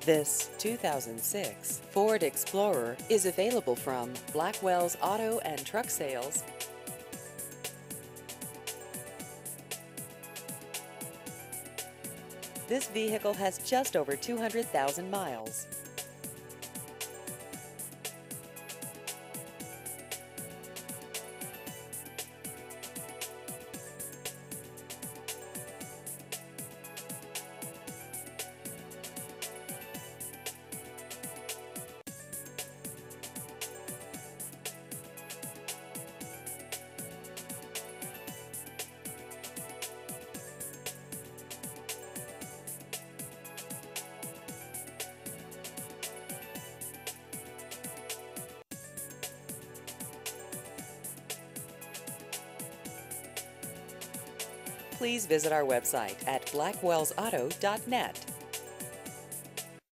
This 2006 Ford Explorer is available from Blackwell's Auto and Truck Sales. This vehicle has just over 200,000 miles. Please visit our website at blackwellsauto.net.